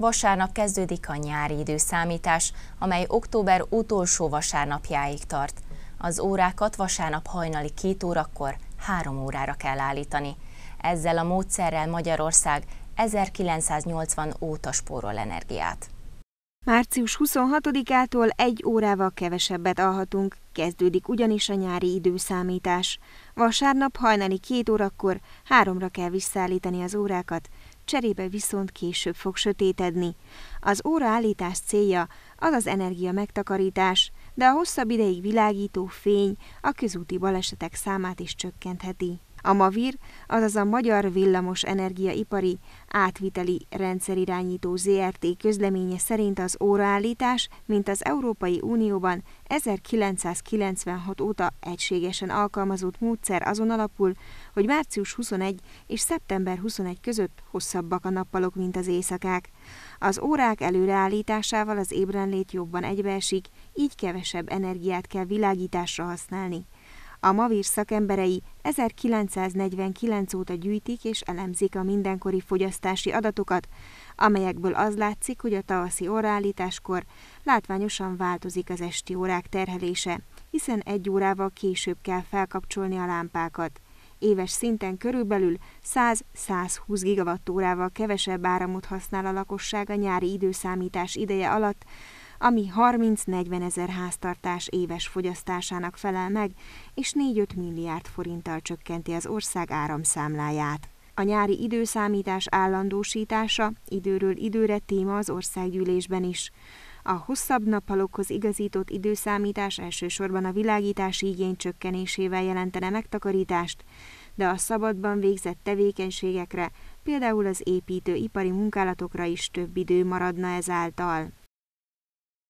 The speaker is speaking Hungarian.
Vasárnap kezdődik a nyári időszámítás, amely október utolsó vasárnapjáig tart. Az órákat vasárnap hajnali 2 órakor 3 órára kell állítani. Ezzel a módszerrel Magyarország 1980 óta spórol energiát. Március 26-ától 1 órával kevesebbet alhatunk, kezdődik ugyanis a nyári időszámítás. Vasárnap hajnali 2 órakor 3-ra kell visszaállítani az órákat, cserébe viszont később fog sötétedni. Az óraállítás célja az energia megtakarítás, de a hosszabb ideig világító fény a közúti balesetek számát is csökkentheti. A MAVIR, azaz a Magyar Villamos Energiaipari Átviteli Rendszerirányító Zrt. Közleménye szerint az óraállítás, mint az Európai Unióban 1996 óta egységesen alkalmazott módszer azon alapul, hogy március 21 és szeptember 21 között hosszabbak a nappalok, mint az éjszakák. Az órák előreállításával az ébrenlét jobban egybeesik, így kevesebb energiát kell világításra használni. A MAVIR szakemberei 1949 óta gyűjtik és elemzik a mindenkori fogyasztási adatokat, amelyekből az látszik, hogy a tavaszi óraállításkor látványosan változik az esti órák terhelése, hiszen 1 órával később kell felkapcsolni a lámpákat. Éves szinten körülbelül 100-120 gigawattórával kevesebb áramot használ a lakosság a nyári időszámítás ideje alatt, ami 30-40 ezer háztartás éves fogyasztásának felel meg, és 4-5 milliárd forinttal csökkenti az ország áramszámláját. A nyári időszámítás állandósítása időről időre téma az országgyűlésben is. A hosszabb nappalokhoz igazított időszámítás elsősorban a világítási igény csökkenésével jelentene megtakarítást, de a szabadban végzett tevékenységekre, például az építőipari munkálatokra is több idő maradna ezáltal.